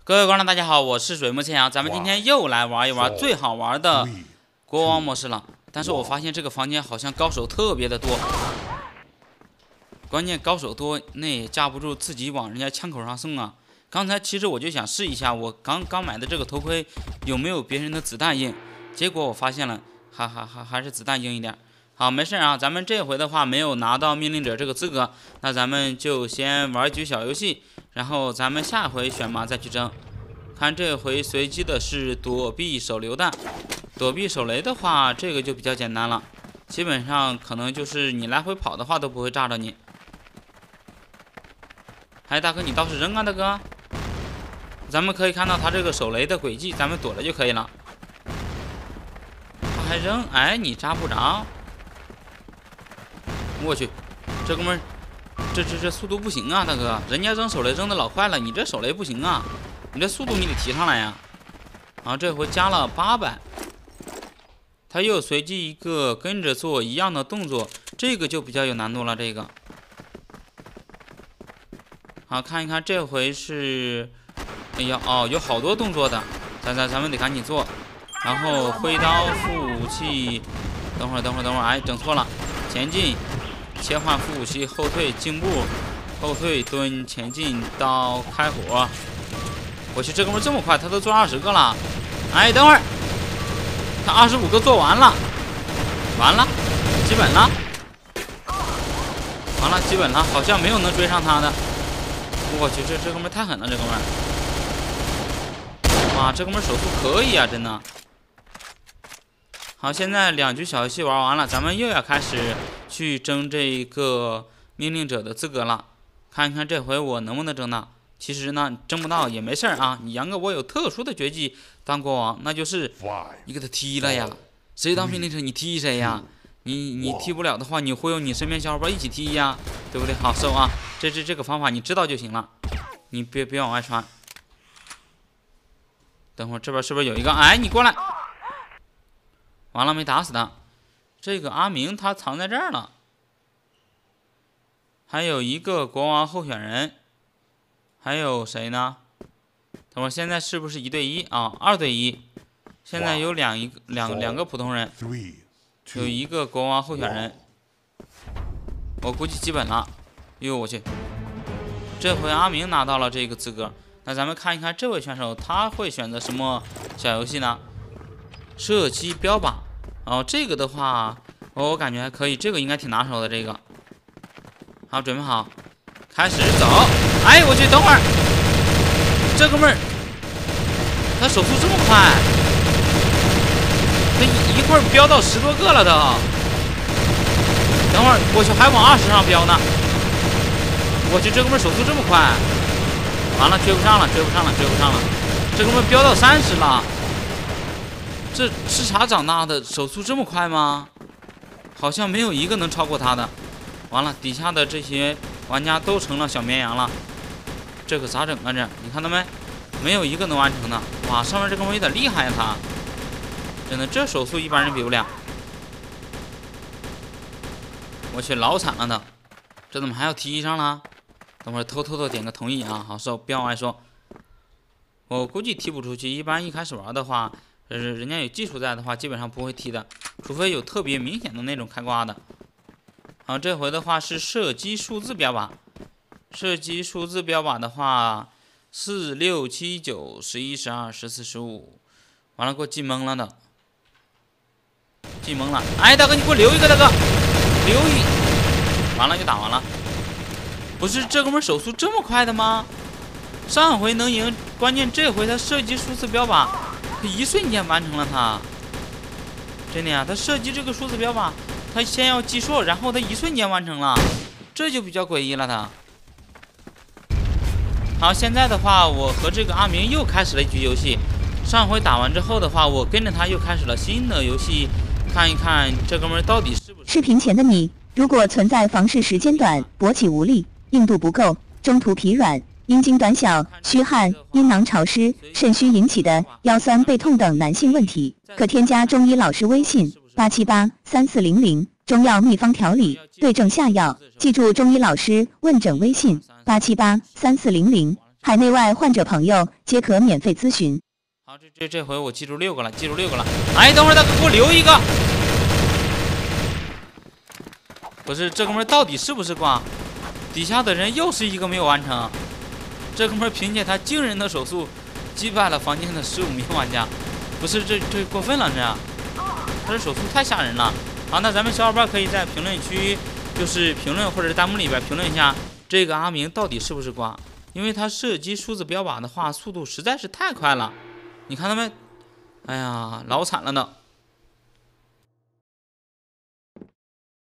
各位观众大家好，我是水木千阳，咱们今天又来玩一玩最好玩的国王模式了。但是我发现这个房间好像高手特别的多，关键高手多那也架不住自己往人家枪口上送啊。刚才其实我就想试一下我刚买的这个头盔有没有别人的子弹硬，结果我发现了还是子弹硬一点。好，没事啊，咱们这回的话没有拿到命令者这个资格，那咱们就先玩一局小游戏，然后咱们下回选拔再去争。看这回随机的是躲避手榴弹，躲避手雷的话，这个就比较简单了，基本上可能就是你来回跑的话都不会炸着你。哎，大哥你倒是扔啊，大哥！咱们可以看到他这个手雷的轨迹，咱们躲着就可以了。他还扔，哎，你扎不着。我去，这哥们儿，这速度不行啊，大哥！人家扔手雷扔的老快了，你这手雷不行啊，你这速度你得提上来呀。然后这回加了800，他又随机一个跟着做一样的动作，这个就比较有难度了。这个，好看一看，这回是，哎呀哦，有好多动作的，咱们得赶紧做。然后挥刀副武器，等会儿，哎，整错了，前进。切换副武器，后退进步，后退蹲前进刀开火。我去，这哥们这么快，他都做20个了。哎，等会儿，他25个做完了，完了，基本了，完了，基本了，好像没有能追上他的。我去，这哥们太狠了，这哥们儿，哇，这哥们手速可以啊，真的。好，现在2局小游戏玩完了，咱们又要开始去争这个命令者的资格了。看一看这回我能不能争到。其实呢，争不到也没事啊。你杨哥我有特殊的绝技当国王，那就是你给他踢了呀。谁当命令者你踢谁呀？你踢不了的话，你忽悠你身边小伙伴一起踢呀，对不对？好，收啊。这个方法你知道就行了，你别往外传。等会儿这边是不是有一个？哎，你过来。完了没打死他，这个阿明他藏在这儿了。还有一个国王候选人，还有谁呢？等会儿现在是不是1对1啊？2对1，现在有两个普通人，有一个国王候选人，我估计基本了。哟，我去，这回阿明拿到了这个资格。那咱们看一看这位选手他会选择什么小游戏呢？射击标靶，哦，这个的话，我感觉还可以，这个应该挺拿手的。这个，好，准备好，开始走。哎，我去，等会儿，这哥们儿，他手速这么快，他一会儿飙到10多个了都。等会儿，我去，还往20上飙呢。我去，这哥们儿手速这么快，完了，追不上了。这哥们儿飙到30了。这吃茶长大的，手速这么快吗？好像没有一个能超过他的。完了，底下的这些玩家都成了小绵羊了。这可咋整啊？这你看到没？没有一个能完成的。哇，上面这哥们有点厉害呀，他真的这手速一般人比不了。我去，老惨了的，这怎么还要踢上了？等会儿偷偷的点个同意啊，好收，别往外说。我估计踢不出去，一般一开始玩的话。人家有技术在的话，基本上不会踢的，除非有特别明显的那种开挂的。好，这回的话是射击数字标靶，射击数字标靶的话，4、6、7、9、11、12、14、15，完了给我记懵了的，记懵了。哎，大哥你给我留一个，大哥，留一，完了就打完了。不是这哥们手速这么快的吗？上回能赢，关键这回他射击数字标靶。他一瞬间完成了他，真的呀！他射击这个数字标靶，他先要计数，然后他一瞬间完成了，这就比较诡异了他。好，现在的话，我和这个阿明又开始了一局游戏。上回打完之后的话，我跟着他又开始了新的游戏，看一看这哥们到底是不是。 视频前的你，如果存在房事时间短、勃起无力、硬度不够、中途疲软。阴茎短小、虚汗、阴囊潮湿、肾虚引起的腰酸背痛等男性问题，可添加中医老师微信8783400中药秘方调理，对症下药。记住中医老师问诊微信8783400。 海内外患者朋友皆可免费咨询。 好，这回我记住6个了，记住6个了。哎，等会儿大哥给我留一个。不是，这哥们到底是不是挂？底下的人又是一个没有完成。这哥们凭借他惊人的手速，击败了房间的15名玩家。不是，这过分了，他的手速太吓人了。好，那咱们小伙伴可以在评论区，就是评论或者是弹幕里边评论一下，这个阿明到底是不是挂？因为他射击数字标靶的话，速度实在是太快了。你看他们，哎呀，老惨了呢。